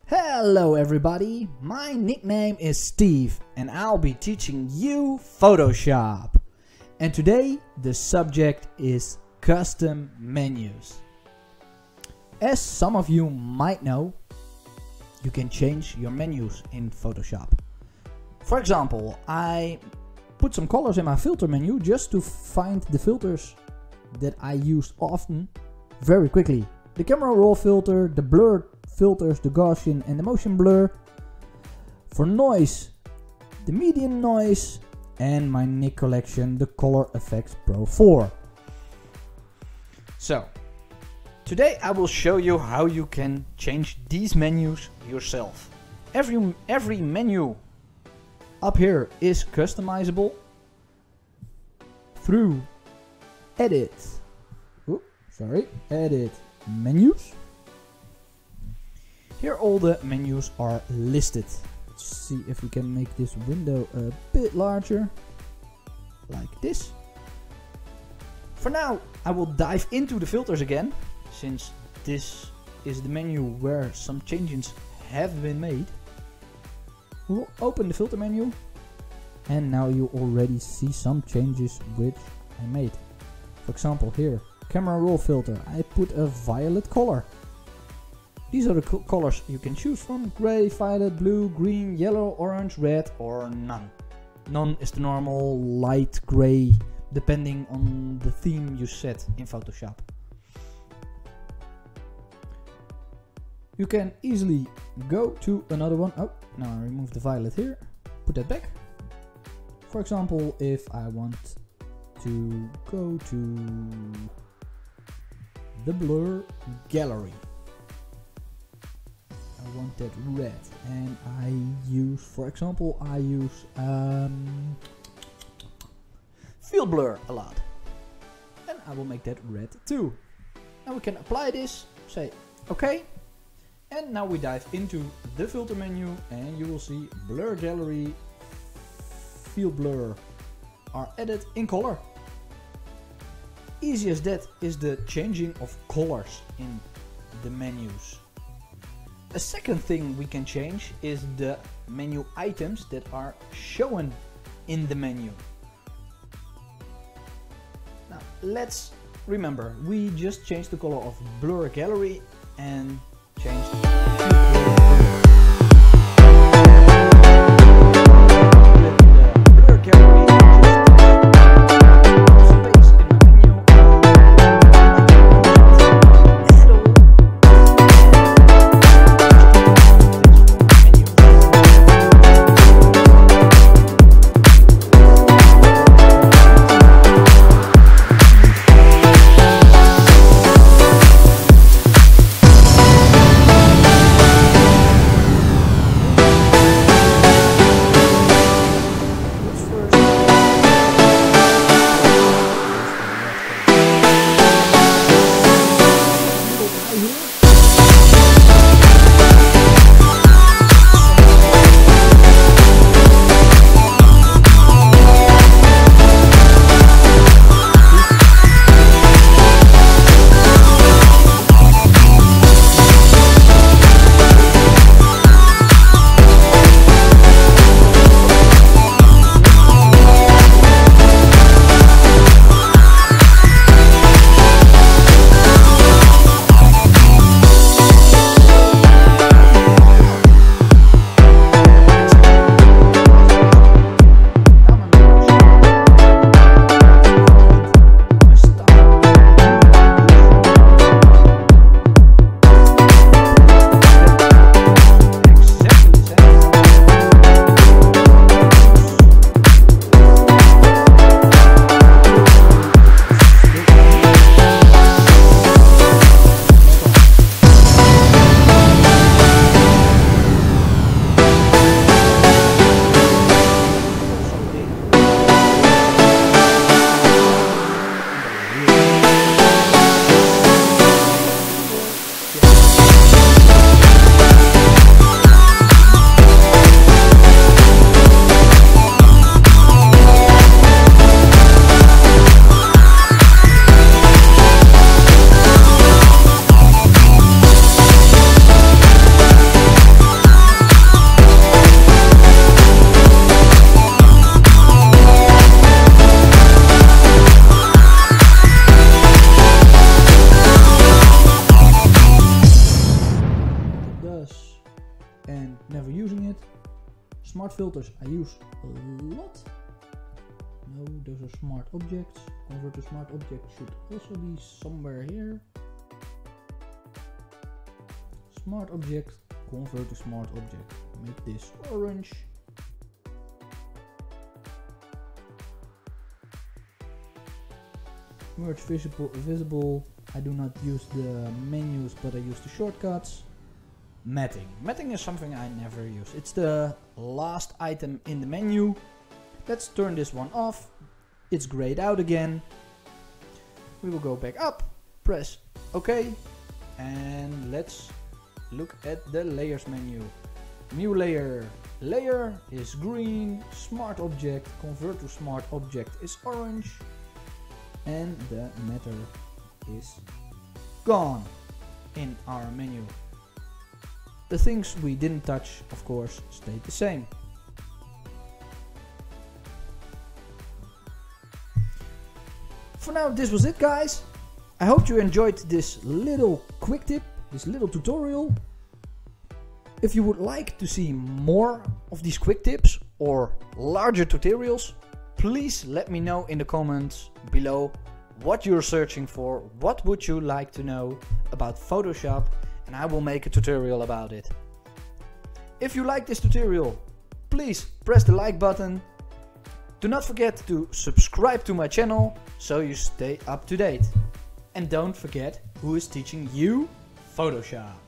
Hello everybody, my nickname is Steve and I'll be teaching you Photoshop. And today the subject is custom menus. As some of you might know, you can change your menus in Photoshop. For example, I put some colors in my filter menu just to find the filters that I use often very quickly. The camera raw filter, the blur filters, the Gaussian and the motion blur. For noise, the median noise, and my Nik collection, the Color Effects Pro 4. So, today I will show you how you can change these menus yourself. Every menu up here is customizable through Edit Menus. Here all the menus are listed. Let's see if we can make this window a bit larger, like this. For now, I will dive into the filters again, since this is the menu where some changes have been made. We'll open the filter menu, and now you already see some changes which I made. For example, here, camera raw filter, I put a violet color. These are the colors you can choose from: gray, violet, blue, green, yellow, orange, red, or none. None is the normal light gray, depending on the theme you set in Photoshop. You can easily go to another one. Oh, now I remove the violet here, put that back. For example, if I want to go to the blur gallery, I want that red, and I use, for example, I use field blur a lot, and I will make that red too. Now we can apply this, say OK, and now we dive into the filter menu, and you will see blur gallery, field blur are added in color. Easy as that is the changing of colors in the menus. A second thing we can change is the menu items that are shown in the menu. Now let's remember, we just changed the color of blur gallery and changed blur gallery. filters I use a lot. No, those are smart objects. Convert to smart object should also be somewhere here. Smart object, convert to smart object. Make this orange. Merge visible. I do not use the menus, but I use the shortcuts. Matting. Matting is something I never use. It's the last item in the menu. Let's turn this one off. It's grayed out again. We will go back up, press OK, and let's look at the layers menu. New layer. Layer is green. Smart object, convert to smart object is orange. And the matter is gone in our menu. The things we didn't touch, of course, stayed the same. For now, this was it, guys. I hope you enjoyed this little quick tip, this little tutorial. If you would like to see more of these quick tips or larger tutorials, please let me know in the comments below what you're searching for, what would you like to know about Photoshop, and I will make a tutorial about it. If you like this tutorial, please press the like button. Do not forget to subscribe to my channel so you stay up to date. And don't forget who is teaching you Photoshop.